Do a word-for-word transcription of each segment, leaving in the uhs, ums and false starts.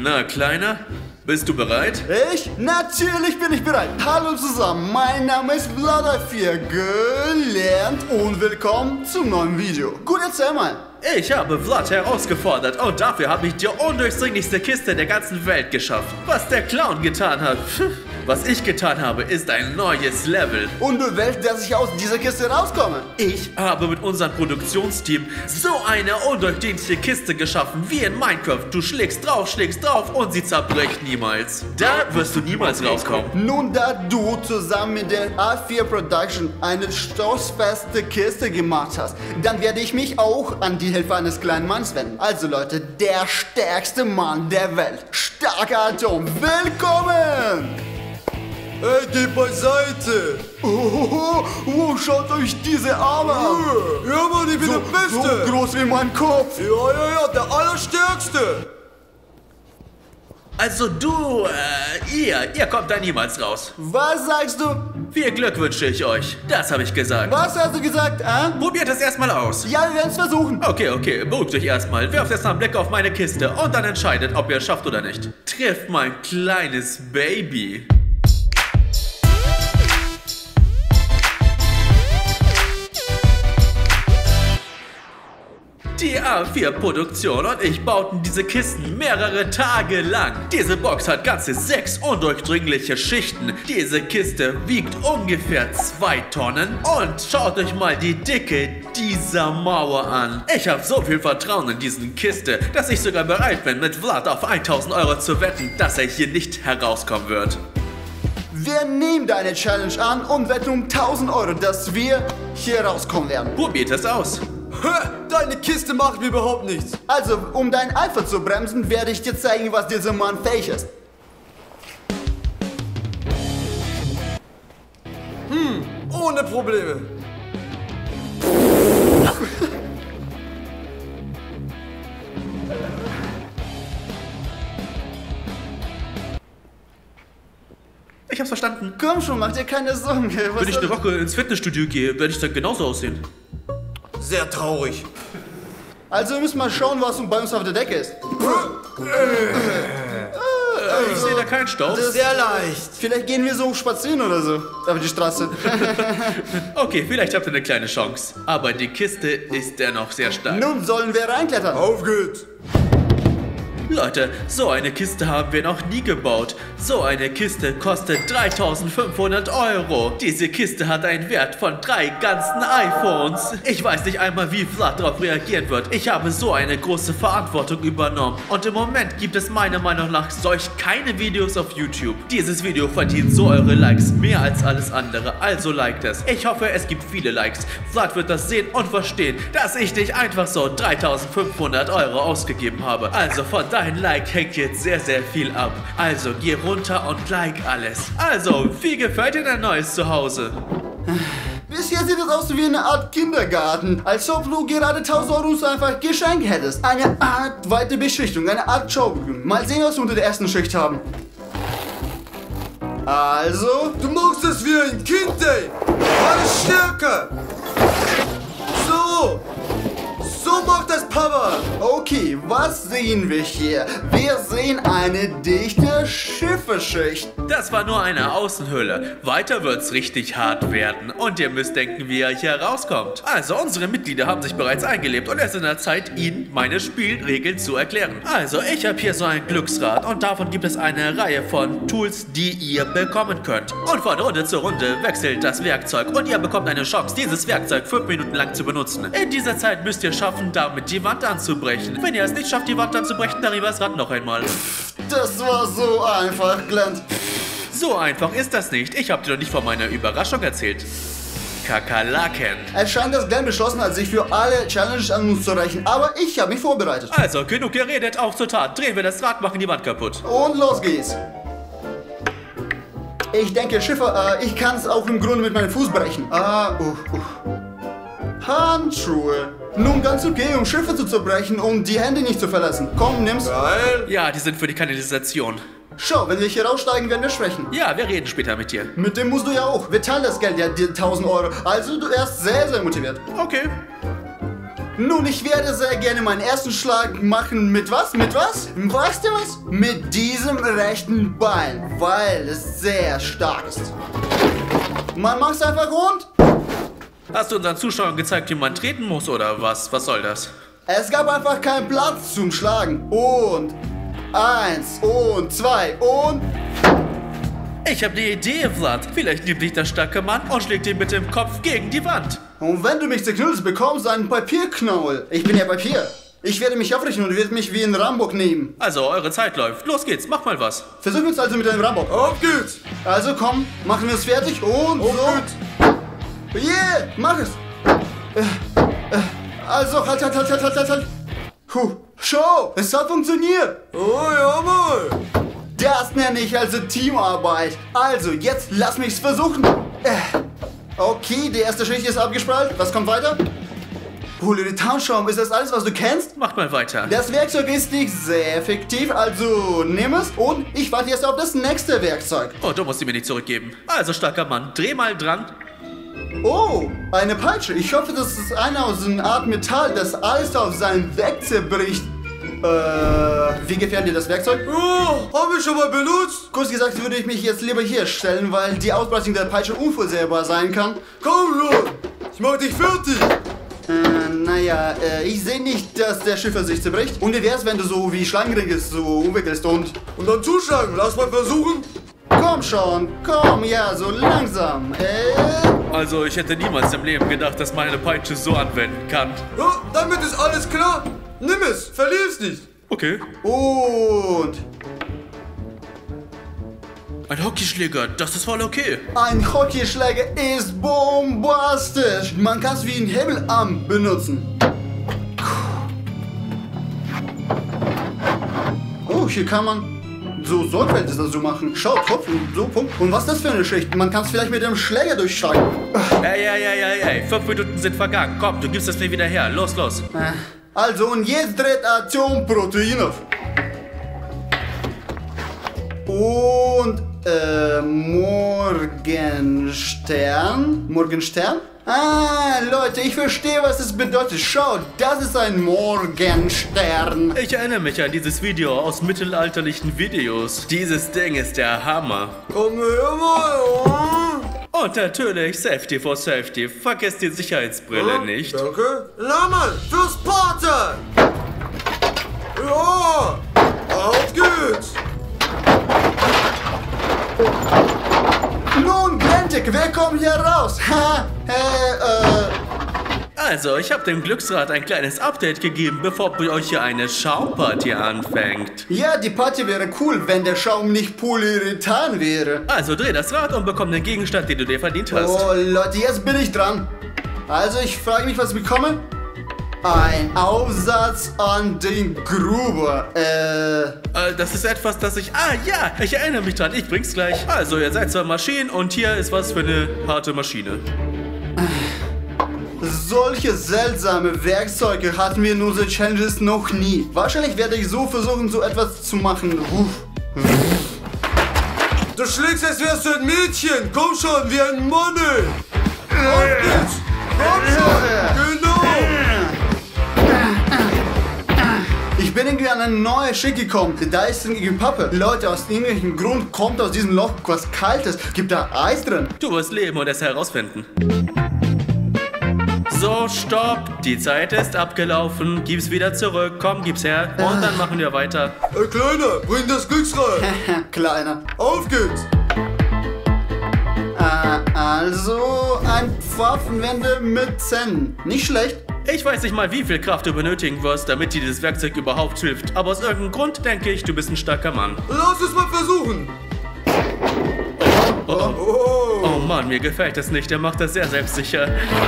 Na, Kleiner, bist du bereit? Ich? Natürlich bin ich bereit. Hallo zusammen, mein Name ist Vlad vier, gelernt und willkommen zum neuen Video. Gut, erzähl mal. Ich habe Vlad herausgefordert und dafür habe ich die undurchdringlichste Kiste der ganzen Welt geschaffen. Was der Clown getan hat, was ich getan habe, ist ein neues Level. Und du willst, dass ich aus dieser Kiste rauskomme? Ich habe mit unserem Produktionsteam so eine undurchdringliche Kiste geschaffen wie in Minecraft. Du schlägst drauf, schlägst drauf und sie zerbricht niemals. Da wirst du niemals rauskommen. Nun, da du zusammen mit der A vier Production eine stoßfeste Kiste gemacht hast, dann werde ich mich auch an die Hilfe eines kleinen Manns wenden. Also Leute, der stärkste Mann der Welt, Starker Atom, willkommen! Ey, geh beiseite! Oh, oh, oh, schaut euch diese Arme an! Ja, Mann, ich bin So, der Beste! so groß wie mein Kopf! Ja, ja, ja, der Allerstärkste! Also du, äh, ihr, ihr kommt da niemals raus. Was sagst du? Viel Glück wünsche ich euch. Das habe ich gesagt. Was hast du gesagt, äh? Probiert es erstmal aus. Ja, wir werden es versuchen. Okay, okay, beruhigt euch erstmal. Werft erstmal einen Blick auf meine Kiste und dann entscheidet, ob ihr es schafft oder nicht. Trifft mein kleines Baby. Die A vier Produktion und ich bauten diese Kisten mehrere Tage lang. Diese Box hat ganze sechs undurchdringliche Schichten. Diese Kiste wiegt ungefähr zwei Tonnen. Und schaut euch mal die Dicke dieser Mauer an. Ich habe so viel Vertrauen in diesen Kiste, dass ich sogar bereit bin, mit Vlad auf tausend Euro zu wetten, dass er hier nicht herauskommen wird. Wir nehmen deine Challenge an und wetten um tausend Euro, dass wir hier rauskommen werden. Probiert es aus. Deine Kiste macht mir überhaupt nichts. Also, um dein Eifer zu bremsen, werde ich dir zeigen, was dieser Mann fähig ist. Hm, ohne Probleme. Ich hab's verstanden. Komm schon, mach dir keine Sorgen. Was Wenn ich eine Woche ins Fitnessstudio gehe, werde ich dann genauso aussehen. Sehr traurig. Also, wir müssen mal schauen, was bei uns auf der Decke ist. Ich sehe da keinen Staub. Das- Sehr leicht. Vielleicht gehen wir so spazieren oder so. Auf die Straße. Okay, vielleicht habt ihr eine kleine Chance. Aber die Kiste ist dennoch sehr stark. Nun sollen wir reinklettern. Auf geht's. Leute, so eine Kiste haben wir noch nie gebaut. So eine Kiste kostet dreitausendfünfhundert Euro. Diese Kiste hat einen Wert von drei ganzen iPhones. Ich weiß nicht einmal, wie Vlad darauf reagieren wird. Ich habe so eine große Verantwortung übernommen. Und im Moment gibt es meiner Meinung nach solch keine Videos auf YouTube. Dieses Video verdient so eure Likes mehr als alles andere. Also liked es. Ich hoffe, es gibt viele Likes. Vlad wird das sehen und verstehen, dass ich nicht einfach so dreitausendfünfhundert Euro ausgegeben habe. Also von daher Dein Like hängt jetzt sehr, sehr viel ab. Also geh runter und like alles. Also, wie gefällt dir dein neues Zuhause? Bisher sieht es aus wie eine Art Kindergarten. Als ob du gerade tausend Euro uns einfach geschenkt hättest. Eine Art weite Beschichtung, eine Art Schaubügel. Mal sehen, was wir unter der ersten Schicht haben. Also, Du machst es wie ein Kind, ey. Alles stärker. So. So macht das Papa. okay, was sehen wir hier? Wir sehen eine dichte Schiffeschicht. Das war nur eine Außenhülle. Weiter wird's richtig hart werden. Und ihr müsst denken, wie ihr hier rauskommt. Also, unsere Mitglieder haben sich bereits eingelebt und es ist an der Zeit, ihnen meine Spielregeln zu erklären. Also, ich habe hier so ein Glücksrad und davon gibt es eine Reihe von Tools, die ihr bekommen könnt. Und von Runde zu Runde wechselt das Werkzeug und ihr bekommt eine Chance, dieses Werkzeug fünf Minuten lang zu benutzen. In dieser Zeit müsst ihr schaffen, damit die Wand anzubrechen. Wenn ihr es nicht schafft, die Wand anzubrechen, dann das Rad noch einmal. Das war so einfach, Glenn. So einfach ist das nicht. Ich habe dir doch nicht von meiner Überraschung erzählt. Kakerlaken. Es scheint, dass Glenn beschlossen hat, sich für alle Challenges an uns zu rächen. Aber ich habe mich vorbereitet. Also, genug geredet, auf zur Tat. Drehen wir das Rad, machen die Wand kaputt. Und los geht's. Ich denke, Schiffer, äh, ich kann es auch im Grunde mit meinem Fuß brechen. Ah, uh, uh. Handschuhe. Nun ganz okay, um Schiffe zu zerbrechen und die Hände nicht zu verlassen. Komm, nimm's. Geil. Ja, die sind für die Kanalisation. Schau, wenn wir hier raussteigen, werden wir sprechen. Ja, wir reden später mit dir. Mit dem musst du ja auch. Wir teilen das Geld, ja, die tausend Euro. Also du erst sehr, sehr motiviert. Okay. Nun, ich werde sehr gerne meinen ersten Schlag machen mit was? Mit was? Weißt du was? Mit diesem rechten Bein, weil es sehr stark ist. Man macht es einfach rund. Hast du unseren Zuschauern gezeigt, wie man treten muss oder was? Was soll das? Es gab einfach keinen Platz zum Schlagen. Und eins und zwei und... Ich habe eine Idee, Vlad. Vielleicht nimmt dich der starke Mann und schlägt ihn mit dem Kopf gegen die Wand. Und wenn du mich zerknüllst, bekommst du einen Papierknauel. Ich bin ja Papier. Ich werde mich aufrichten und werde mich wie ein Rambock nehmen. Also, eure Zeit läuft. Los geht's, mach mal was. Versuchen wir es also mit einem Rambock. Auf geht's! Also komm, machen wir es fertig und Auf so. geht's! Yeah, mach es. Äh, äh, also, halt, halt, halt, halt, halt, halt. Puh, schau, es hat funktioniert. Oh ja, mal! Das nenne ich also Teamarbeit. Also, jetzt lass mich's versuchen. Äh, okay, die erste Schicht ist abgesprallt. Was kommt weiter? Polyurethanschaum, ist das alles, was du kennst? Mach mal weiter. Das Werkzeug ist nicht sehr effektiv, also nimm es und ich warte jetzt auf das nächste Werkzeug. Oh, du musst sie mir nicht zurückgeben. Also, starker Mann, dreh mal dran. Oh, eine Peitsche. Ich hoffe, das ist eine aus einer Art Metall, das alles auf seinen Weg zerbricht. Äh, wie gefällt dir das Werkzeug? Oh, hab ich schon mal benutzt? Kurz gesagt würde ich mich jetzt lieber hier stellen, weil die Ausbreitung der Peitsche unvorhersehbar sein kann. Komm schon! Ich mach dich fertig! Äh, naja, äh, ich sehe nicht, dass der Schiffer sich zerbricht. Und wie wär's, wenn du so wie Schlangenring so umwickelst und... Und dann zuschlagen, lass mal versuchen! Komm schon, komm, ja, so langsam. Äh... Also, ich hätte niemals im Leben gedacht, dass man eine Peitsche so anwenden kann. Ja, damit ist alles klar! Nimm es, verlier es nicht! Okay. Und... Ein Hockeyschläger, das ist voll okay. Ein Hockeyschläger ist bombastisch. Man kann es wie ein Hebelarm benutzen. Oh, hier kann man so sorgfältig das so machen. Schau, Tropfen, so, Punkt. Und was ist das für eine Schicht? Man kann es vielleicht mit dem Schläger durchschneiden. Ey, ey, ey, ey, ey, fünf Minuten sind vergangen. Komm, du gibst es mir wieder her. Los, los. Also, und jetzt dreht Atomprotein auf. Und, äh, Morgenstern? Morgenstern? Ah, Leute, ich verstehe, was es bedeutet. Schaut, das ist ein Morgenstern. Ich erinnere mich an dieses Video aus mittelalterlichen Videos. Dieses Ding ist der Hammer. Komm her mal! Und natürlich Safety for Safety. Vergesst die Sicherheitsbrille Ja, nicht. Danke. Lammerl, fürs Party! Ja! Auf geht's! Nun, Glentic, wer kommt hier raus? Ha, äh, äh. Also, ich habe dem Glücksrad ein kleines Update gegeben, bevor bei euch hier eine Schaumparty anfängt. Ja, die Party wäre cool, wenn der Schaum nicht Polyurethan wäre. Also dreh das Rad und bekomm den Gegenstand, den du dir verdient hast. Oh, Leute, jetzt bin ich dran. Also, ich frage mich, was ich bekomme. Ein Aufsatz an den Gruber. Äh. Äh, das ist etwas, das ich... Ah, ja, ich erinnere mich dran. Ich bring's gleich. Also, ihr seid zwei Maschinen und hier ist was für eine harte Maschine. Solche seltsame Werkzeuge hatten wir in unseren Challenges noch nie. Wahrscheinlich werde ich so versuchen, so etwas zu machen. Uff. Du schlägst, als wärst du ein Mädchen! Komm schon, wie ein Mann! Auf geht's! Komm schon! Genau! Ich bin irgendwie an eine neue Schicht gekommen. Da ist irgendwie Pappe. Leute, aus irgendwelchem Grund kommt aus diesem Loch was Kaltes. Gibt da Eis drin? Du wirst leben und es herausfinden. So, stopp. Die Zeit ist abgelaufen. Gib's wieder zurück. Komm, gib's her. Und dann machen wir weiter. Hey Kleiner, bring das Glücksrad! Kleiner. Auf geht's! Äh, also ein Pfaffenwende mit Zähnen. Nicht schlecht. Ich weiß nicht mal, wie viel Kraft du benötigen wirst, damit dir dieses Werkzeug überhaupt hilft. Aber aus irgendeinem Grund denke ich, du bist ein starker Mann. Lass es mal versuchen! Oh, oh. Oh! Oh Mann, mir gefällt das nicht. Er macht das sehr selbstsicher.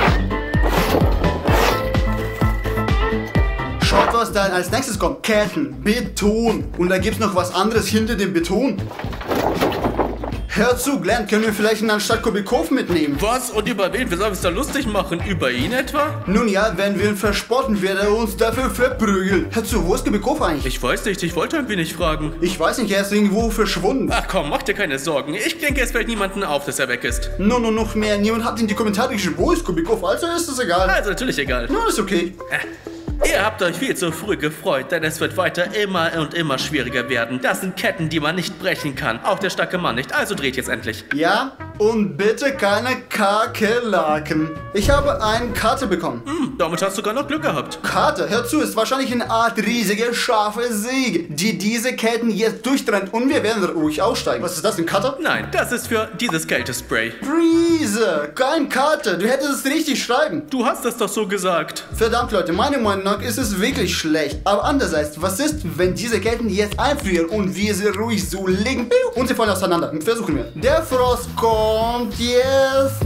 Schaut, was da als nächstes kommt. Ketten, Beton. Und da gibt's noch was anderes hinter dem Beton. Hör zu, Glenn, können wir vielleicht ihn anstatt Kubikov mitnehmen? Was? Und über wen? Wir sollen uns da lustig machen? Über ihn etwa? Nun ja, wenn wir ihn verspotten, wird er uns dafür verprügeln. Hör zu, wo ist Kubikov eigentlich? Ich weiß nicht, ich wollte irgendwie nicht fragen. Ich weiß nicht, er ist irgendwo verschwunden. Ach komm, mach dir keine Sorgen. Ich denke, es fällt niemandem auf, dass er weg ist. No, no, noch mehr. Niemand hat in die Kommentare geschrieben, wo ist Kubikov, also ist es egal. Also natürlich egal. Nun, ist okay. Äh. Ihr habt euch viel zu früh gefreut, denn es wird weiter immer und immer schwieriger werden. Das sind Ketten, die man nicht brechen kann. Auch der starke Mann nicht. Also dreht jetzt endlich. Ja, und bitte keine Kakerlaken. Ich habe eine Karte bekommen. Hm, damit hast du sogar noch Glück gehabt. Karte, hör zu, ist wahrscheinlich eine Art riesige, scharfe Säge, die diese Ketten jetzt durchtrennt und wir werden ruhig aussteigen. Was ist das, ein Cutter? Nein, das ist für dieses Kältespray. Freeze, kein Karte, du hättest es richtig schreiben. Du hast es doch so gesagt. Verdammt, Leute, meiner Meinung nach ist es wirklich schlecht. Aber andererseits, was ist, wenn diese Ketten jetzt einfrieren und wir sie ruhig so legen und sie fallen auseinander? Versuchen wir. Der Frost kommt jetzt.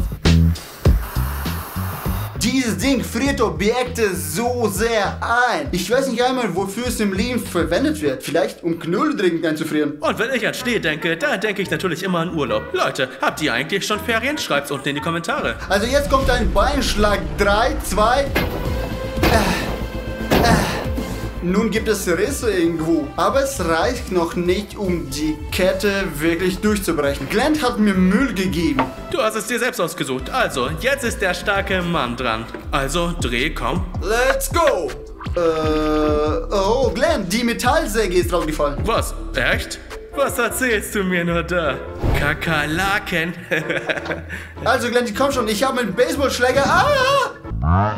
Dieses Ding friert Objekte so sehr ein. Ich weiß nicht einmal, wofür es im Leben verwendet wird. Vielleicht um Knödeldrinken einzufrieren. Und wenn ich an Schnee denke, da denke ich natürlich immer an Urlaub. Leute, habt ihr eigentlich schon Ferien? Schreibt's unten in die Kommentare. Also jetzt kommt ein Beinschlag. drei, zwei... Äh, äh. Nun gibt es Risse irgendwo, aber es reicht noch nicht, um die Kette wirklich durchzubrechen. Glenn hat mir Müll gegeben. Du hast es dir selbst ausgesucht. Also, jetzt ist der starke Mann dran. Also, dreh, komm. Let's go! Äh, oh, Glenn, die Metallsäge ist rausgefallen. Was? Echt? Was erzählst du mir nur da? Kakerlaken. Also, Glenn, komm schon, ich habe einen Baseballschläger. Ah!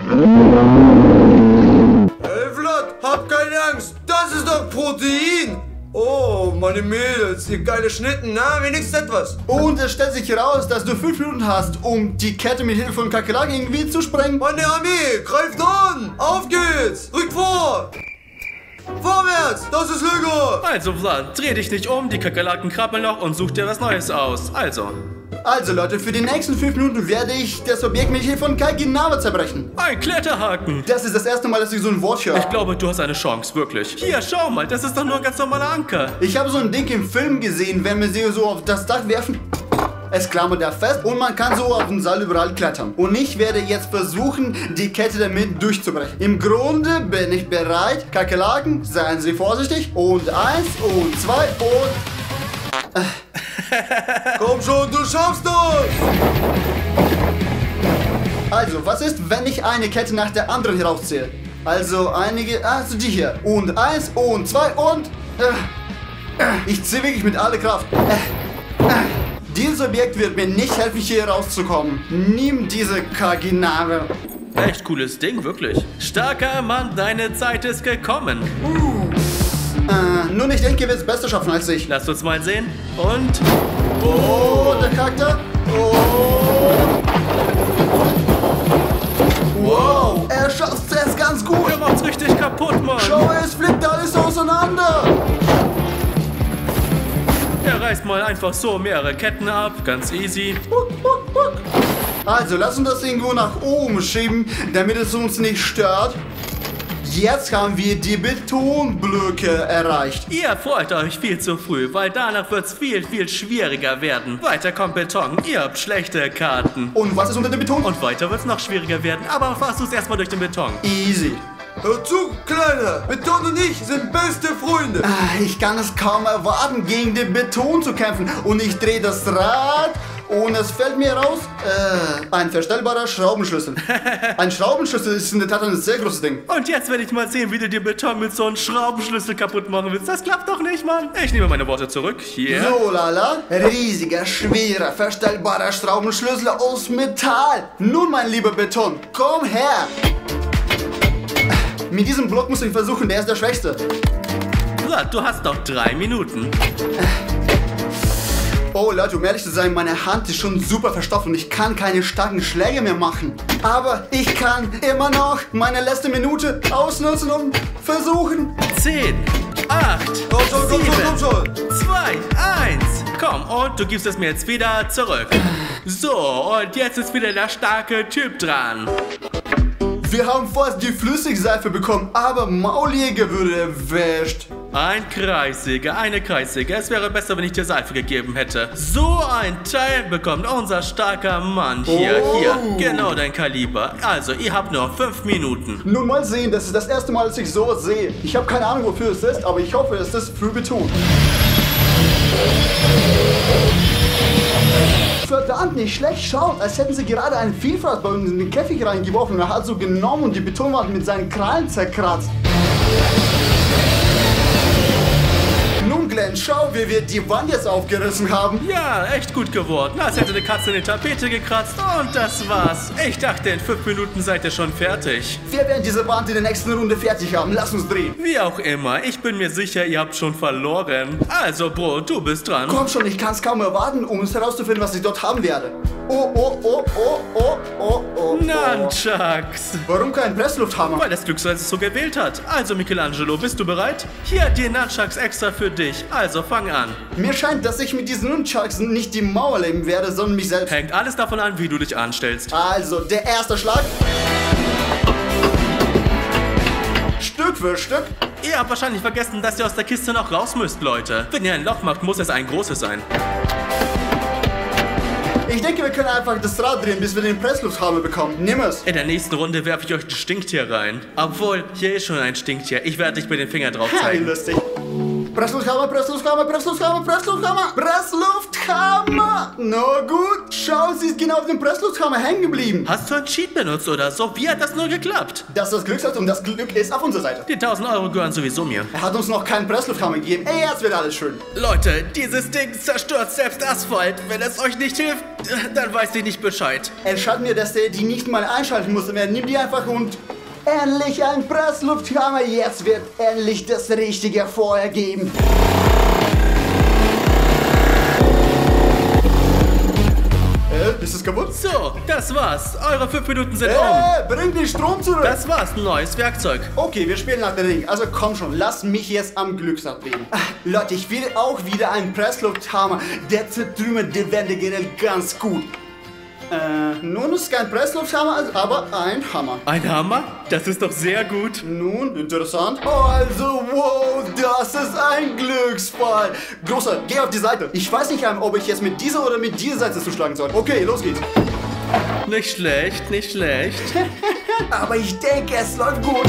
Hey Vlad, hab keine Angst, das ist doch Protein! Oh, meine Mädels, ihr geile Schnitten, na, wenigstens etwas. Und es stellt sich heraus, dass du fünf Minuten hast, um die Kette mit Hilfe von Kakerlaken irgendwie zu sprengen. Meine Armee, greift an! Auf geht's! Rückt vor! Vorwärts! Das ist Lüge! Also, Vlad, dreh dich nicht um, die Kakerlaken krabbeln noch und such dir was Neues aus. Also. Also Leute, für die nächsten fünf Minuten werde ich das Objekt mit Hilfe von Kaiginama zerbrechen. Ein Kletterhaken. Das ist das erste Mal, dass ich so ein Wort höre. Ich glaube, du hast eine Chance, wirklich. Hier, schau mal, das ist doch nur ein ganz normaler Anker. Ich habe so ein Ding im Film gesehen, wenn wir sie so auf das Dach werfen. Es klammert da fest und man kann so auf den Seil überall klettern. Und ich werde jetzt versuchen, die Kette damit durchzubrechen. Im Grunde bin ich bereit. Kakerlaken, seien Sie vorsichtig. Und eins und zwei und... Äh. Komm schon, du schaffst das! Also, was ist, wenn ich eine Kette nach der anderen herausziehe? Also, einige... Also, die hier. Und eins und zwei und... Äh. Ich ziehe wirklich mit aller Kraft. Äh. Äh. Dieses Objekt wird mir nicht helfen, hier rauszukommen. Nimm diese Kaginare. Echt cooles Ding, wirklich. Starker Mann, deine Zeit ist gekommen. Uh. Äh, nun, ich denke, ihr werdet es besser schaffen als ich. Lasst uns mal sehen. Und... Oh, der Charakter. Oh. Wow, er schafft es ganz gut. Er macht's richtig kaputt, Mann. Schau, es fliegt alles auseinander. Er reißt mal einfach so mehrere Ketten ab. Ganz easy. Also, lass uns das irgendwo nach oben schieben, damit es uns nicht stört. Jetzt haben wir die Betonblöcke erreicht. Ihr freut euch viel zu früh, weil danach wird's viel, viel schwieriger werden. Weiter kommt Beton. Ihr habt schlechte Karten. Und was ist unter dem Beton? Und weiter wird's noch schwieriger werden. Aber fahrst du's erstmal durch den Beton. Easy. Hör zu, Kleiner! Beton und ich sind beste Freunde! Ah, ich kann es kaum erwarten, gegen den Beton zu kämpfen. Und ich drehe das Rad und es fällt mir raus, äh, ein verstellbarer Schraubenschlüssel. Ein Schraubenschlüssel ist in der Tat ein sehr großes Ding. Und jetzt will ich mal sehen, wie du den Beton mit so einem Schraubenschlüssel kaputt machen willst. Das klappt doch nicht, Mann. Ich nehme meine Worte zurück. Hier. So, lala. Riesiger, schwerer, verstellbarer Schraubenschlüssel aus Metall. Nun, mein lieber Beton, komm her. Mit diesem Block muss ich versuchen, der ist der Schwächste. Vlad, du hast noch drei Minuten. Oh Leute, um ehrlich zu sein, meine Hand ist schon super verstopft und ich kann keine starken Schläge mehr machen. Aber ich kann immer noch meine letzte Minute ausnutzen und versuchen. Zehn, acht, Komm schon, komm schon, komm schon! zwei, eins. Komm, und du gibst es mir jetzt wieder zurück. So, und jetzt ist wieder der starke Typ dran. Wir haben fast die Flüssigseife bekommen, aber Mauljäger würde erwischt. Ein Kreissäger, eine Kreissäge. Es wäre besser, wenn ich dir Seife gegeben hätte. So ein Teil bekommt unser starker Mann hier. Oh. Hier, genau dein Kaliber. Also, ihr habt nur fünf Minuten. Nun mal sehen, das ist das erste Mal, dass ich sowas sehe. Ich habe keine Ahnung, wofür es ist, aber ich hoffe, es ist für Beton. Verdammt, nicht schlecht. Schaut, als hätten sie gerade einen Vielfalt bei uns in den Käfig reingeworfen und er hat so genommen und die Betonwand mit seinen Krallen zerkratzt. Nun, Glenn, schau, wie wir die Wand jetzt aufgerissen haben. Ja, echt gut geworden. Als hätte eine Katze in die Tapete gekratzt und das war's. Ich dachte, in fünf Minuten seid ihr schon fertig. Wir werden diese Wand in der nächsten Runde fertig haben. Lass uns drehen. Wie auch immer, ich bin mir sicher, ihr habt schon verloren. Also, Bro, du bist dran. Komm schon, ich kann es kaum erwarten, um es herauszufinden, was ich dort haben werde. Oh, oh, oh, oh, oh, oh, oh. Nunchucks. Warum kein Presslufthammer? Weil das Glücksrad es so gewählt hat. Also, Michelangelo, bist du bereit? Hier, die Nunchucks extra für dich. Also, fang an. Mir scheint, dass ich mit diesen Nunchucks nicht die Mauer leben werde, sondern mich selbst. Hängt alles davon an, wie du dich anstellst. Also, der erste Schlag. Stück für Stück. Ihr habt wahrscheinlich vergessen, dass ihr aus der Kiste noch raus müsst, Leute. Wenn ihr ein Loch macht, muss es ein großes sein. Ich denke, wir können einfach das Rad drehen, bis wir den Presslufthammer bekommen. Nimm es. In der nächsten Runde werfe ich euch ein Stinktier rein. Obwohl, hier ist schon ein Stinktier. Ich werde dich mit dem Finger drauf Hey, zeigen. lustig. Presslufthammer, Presslufthammer, Presslufthammer, Presslufthammer, Presslufthammer. Na gut. Schau, sie ist genau auf dem Presslufthammer hängen geblieben. Hast du ein Cheat benutzt oder so? Wie hat das nur geklappt? Das ist das Glücksrad und das Glück ist auf unserer Seite. Die tausend Euro gehören sowieso mir. Er hat uns noch keinen Presslufthammer gegeben. Ey, jetzt wird alles schön. Leute, dieses Ding zerstört selbst Asphalt. Wenn es euch nicht hilft, dann weiß ich nicht Bescheid. Entscheidet mir, dass der die nicht mal einschalten musste mehr. Nimm die einfach und... Endlich ein Presslufthammer. Jetzt wird endlich das richtige Feuer geben. Äh, ist es kaputt? So, das war's. Eure fünf Minuten sind um. Äh, bring den Strom zurück. Das war's, ein neues Werkzeug. Okay, wir spielen nach der Ring. Also komm schon, lass mich jetzt am Glücksrad drehen. Ah, Leute, ich will auch wieder einen Presslufthammer. Der zertrümmert die Wände generell ganz gut. Äh, nun ist kein Presslufthammer, aber ein Hammer. Ein Hammer? Das ist doch sehr gut. Nun, interessant. Also, wow, das ist ein Glücksfall. Großer, geh auf die Seite. Ich weiß nicht, ob ich jetzt mit dieser oder mit dieser Seite zuschlagen soll. Okay, los geht's. Nicht schlecht, nicht schlecht. Aber ich denke, es läuft gut.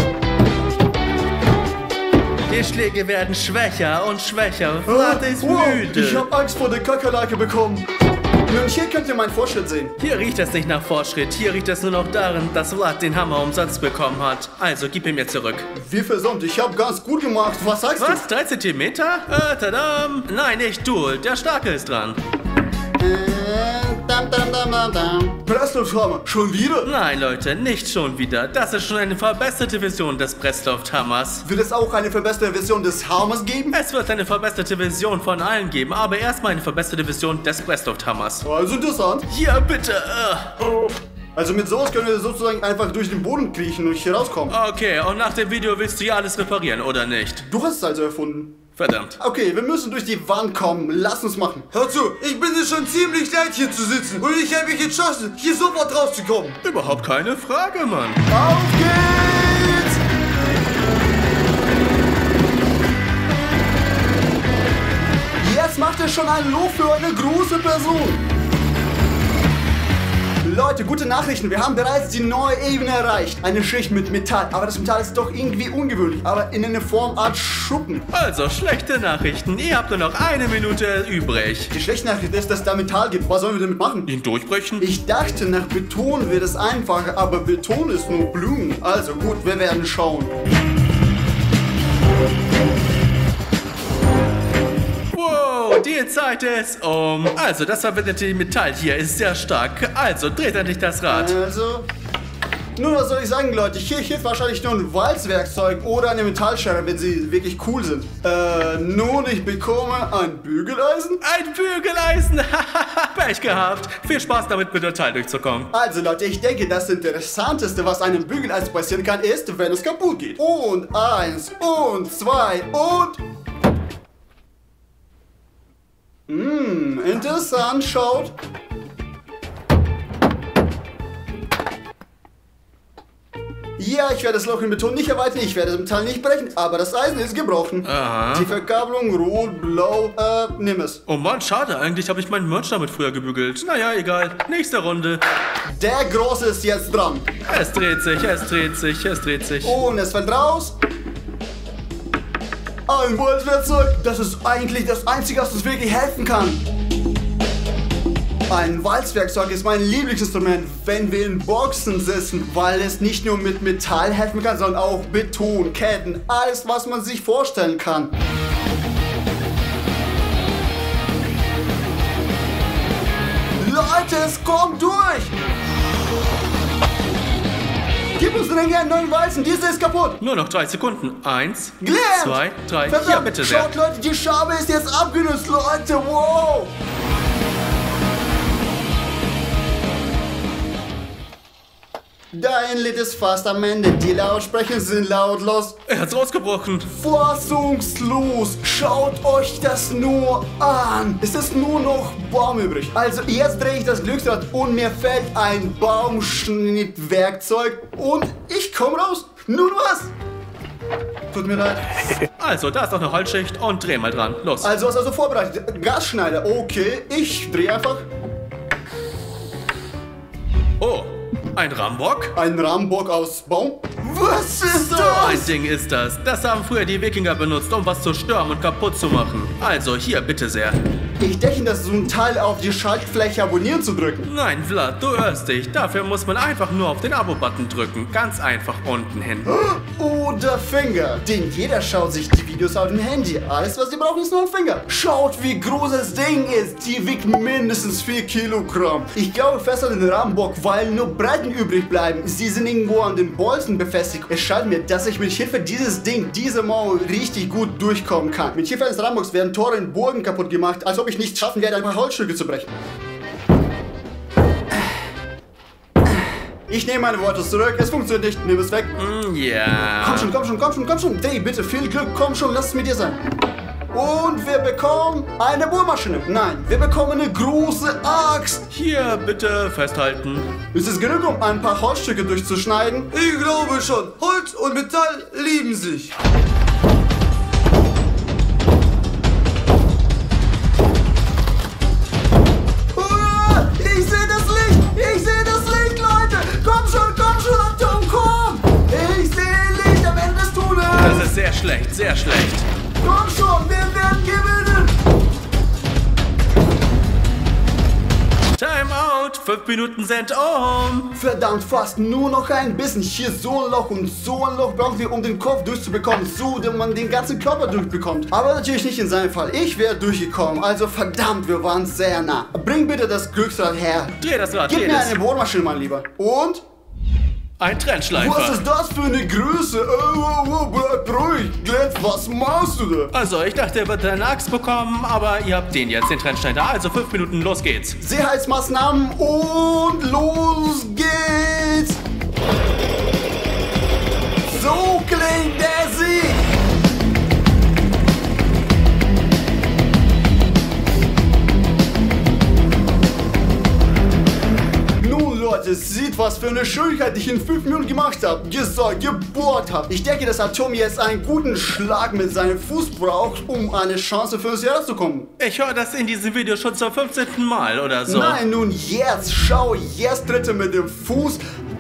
Die Schläge werden schwächer und schwächer. Vlad ist Wow, müde. ich hab Angst vor der Kakerlake bekommen. Nun, hier könnt ihr meinen Fortschritt sehen. Hier riecht es nicht nach Fortschritt. Hier riecht es nur noch darin, dass Vlad den Hammer umsonst bekommen hat. Also, gib ihn mir zurück. Wie versommt, ich hab ganz gut gemacht. Was sagst Was? Drei Zentimeter? Äh, tadam. Nein, nicht du. Der Starke ist dran. du? Äh, dam, dam, dam, dam, dam. Presslufthammer, schon wieder? Nein, Leute, nicht schon wieder. Das ist schon eine verbesserte Version des Presslufthammers. Wird es auch eine verbesserte Version des Hammers geben? Es wird eine verbesserte Version von allen geben, aber erstmal eine verbesserte Version des Presslufthammers. Also interessant. Hier, bitte. äh. Also mit sowas können wir sozusagen einfach durch den Boden kriechen und hier rauskommen. Okay, und nach dem Video willst du ja alles reparieren, oder nicht? Du hast es also erfunden. Verdammt. Okay, wir müssen durch die Wand kommen. Lass uns machen. Hör zu, ich bin es schon ziemlich leid, hier zu sitzen. Und ich habe mich entschlossen, hier sofort rauszukommen. Überhaupt keine Frage, Mann. Auf geht's! Jetzt macht er schon ein Lob für eine große Person. Leute, gute Nachrichten. Wir haben bereits die neue Ebene erreicht. Eine Schicht mit Metall. Aber das Metall ist doch irgendwie ungewöhnlich. Aber in einer Form Art Schuppen. Also, schlechte Nachrichten. Ihr habt nur noch eine Minute übrig. Die schlechte Nachricht ist, dass es da Metall gibt. Was sollen wir damit machen? Ihn durchbrechen? Ich dachte, nach Beton wird es einfacher. Aber Beton ist nur Blumen. Also gut, wir werden schauen. Wow, die Zeit ist um. Also, das verwendete Metall hier ist sehr stark. Also, dreht endlich das Rad. Also, nun, was soll ich sagen, Leute? Hier hilft wahrscheinlich nur ein Walzwerkzeug oder eine Metallschere, wenn sie wirklich cool sind. Äh, nun, ich bekomme ein Bügeleisen. Ein Bügeleisen. Pech gehabt. Viel Spaß damit, mit der Teil durchzukommen. Also, Leute, ich denke, das Interessanteste, was einem Bügeleisen passieren kann, ist, wenn es kaputt geht. Und eins, und zwei, und... Hm, interessant, schaut. Ja, ich werde das Loch in Beton nicht erweitern, ich werde das Metall nicht brechen, aber das Eisen ist gebrochen. Aha. Die Verkabelung rot, blau, äh, nimm es. Oh Mann, schade. Eigentlich habe ich meinen Merch damit früher gebügelt. Naja, egal. Nächste Runde. Der Große ist jetzt dran. Es dreht sich, es dreht sich, es dreht sich. Und es fällt raus. Ein Walzwerkzeug, das ist eigentlich das Einzige, was uns wirklich helfen kann. Ein Walzwerkzeug ist mein Lieblingsinstrument, wenn wir in Boxen sitzen, weil es nicht nur mit Metall helfen kann, sondern auch Beton, Ketten, alles, was man sich vorstellen kann. Leute, es kommt durch! Gib uns dringend einen neuen Walzen, diese ist kaputt! Nur noch drei Sekunden. Eins, Glenn! zwei, drei. Verdammt, Ja, bitte sehr. Schaut, Leute, die Schabe ist jetzt abgenutzt, Leute, wow! Dein Lied ist fast am Ende, die Lautsprecher sind lautlos. Er hat's rausgebrochen. Fassungslos, schaut euch das nur an. Es ist nur noch Baum übrig. Also jetzt drehe ich das Glücksrad und mir fällt ein Baumschnittwerkzeug und ich komme raus. Nun was? Tut mir leid. Also, da ist noch eine Holzschicht und dreh mal dran. Los. Also was also vorbereitet? Gasschneider, okay, ich drehe einfach. Oh, ein Rambock? Ein Rambock aus Baum? Was ist So das? ein Ding ist das. Das haben früher die Wikinger benutzt, um was zu stürmen und kaputt zu machen. Also, hier, bitte sehr. Ich denke, das ist so ein Teil auf die Schaltfläche abonnieren zu drücken. Nein, Vlad, du irrst dich. Dafür muss man einfach nur auf den Abo-Button drücken. Ganz einfach unten hin. Oder Finger. Denn jeder schaut sich die Videos auf dem Handy. Alles, was sie brauchen, ist nur ein Finger. Schaut, wie groß das Ding ist. Die wiegt mindestens vier Kilogramm. Ich glaube fest an den Rambock, weil nur Breiten übrig bleiben. Sie sind irgendwo an den Bolzen befestigt. Es scheint mir, dass ich mit Hilfe dieses Ding, diese Mauer richtig gut durchkommen kann. Mit Hilfe eines Rambocks werden Tore in Burgen kaputt gemacht, als ob ich nicht schaffen werde, ein paar Holzstücke zu brechen. Ich nehme meine Worte zurück, es funktioniert nicht, nimm es weg. Mm, ja. Komm schon, komm schon, komm schon, komm schon. Dave, bitte, viel Glück, komm schon, lass es mit dir sein. Und wir bekommen eine Bohrmaschine. Nein, wir bekommen eine große Axt. Hier, bitte festhalten. Ist es genug, um ein paar Holzstücke durchzuschneiden? Ich glaube schon. Holz und Metall lieben sich. Hurra! Ich sehe das Licht! Ich sehe das Licht, Leute! Komm schon, komm schon, Atom, komm! Ich sehe Licht am Ende des Tunnels! Das ist sehr schlecht, sehr schlecht. Komm schon, wir werden gewinnen! Time out. Fünf Minuten sind um. Verdammt, fast nur noch ein bisschen. Hier so ein Loch und so ein Loch brauchen wir, um den Kopf durchzubekommen, so dass man den ganzen Körper durchbekommt. Aber natürlich nicht in seinem Fall. Ich wäre durchgekommen, also verdammt, wir waren sehr nah. Bring bitte das Glücksrad her. Dreh das Rad, Gib dreh mir das. eine Bohrmaschine, mein Lieber. Und? Ein Trennschleifer. Was ist das für eine Größe? Oh, oh, oh, bleib ruhig. Glenn, was machst du da? Also, ich dachte, er wird eine Axt bekommen, aber ihr habt den jetzt, den Trennschneider. Also, fünf Minuten, los geht's. Sicherheitsmaßnahmen und los geht's! So klingt der Sieg! Nun Leute, seht, was für eine Schönheit ich in fünf Minuten gemacht habe. Gesagt, gebohrt habe. Ich denke, dass Atom jetzt einen guten Schlag mit seinem Fuß braucht, um eine Chance für uns herauszukommen. Ich höre das in diesem Video schon zum fünfzehnten Mal oder so. Nein, nun jetzt, schau, jetzt tritt er mit dem Fuß.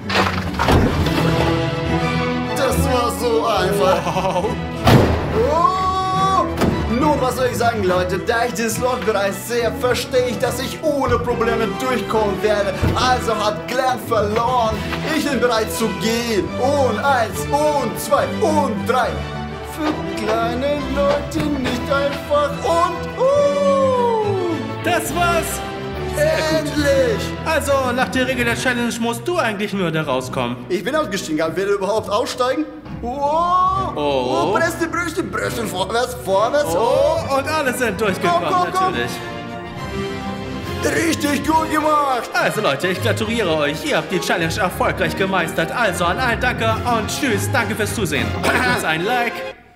Das war so einfach. Wow. Oh! Nun, was soll ich sagen, Leute? Da ich dieses Loch bereits sehe, verstehe ich, dass ich ohne Probleme durchkommen werde. Also hat Glenn verloren. Ich bin bereit zu gehen. Und eins, und zwei, und drei. Für kleine Leute nicht einfach. Und, uh! Das war's. Endlich! Also, nach der Regel der Challenge musst du eigentlich nur da rauskommen. Ich bin ausgestiegen, aber will er überhaupt aussteigen? Oh! Oh. Oh, Brüste, Brüste, Brüste, vorwärts, vorwärts, Oh, und alle sind durchgekommen, Komm, komm, komm. natürlich. Richtig gut gemacht! Also Leute, ich gratuliere euch. Ihr habt die Challenge erfolgreich gemeistert. Also an allen danke und tschüss. Danke fürs Zusehen. Gebt uns ein Like.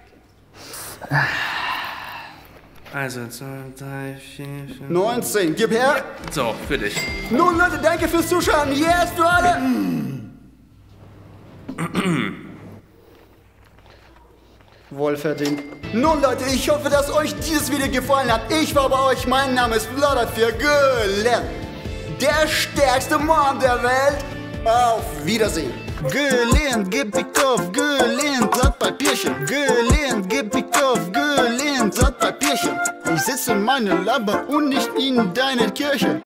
Also, zwei, drei, vier, fünf... neunzehn, gib her! So, für dich. Nun Leute, danke fürs Zuschauen. Yes, für alle! Wohlverdient. Nun Leute, ich hoffe, dass euch dieses Video gefallen hat. Ich war bei euch, mein Name ist Vlad für Glenn. Der stärkste Mann der Welt. Auf Wiedersehen. Gelähnt, gepickt auf, gelähnt, Blattpapierchen. Gelähnt, gepickt auf, gelähnt, Blattpapierchen. Ich sitze in meiner Laber und nicht in deiner Kirche.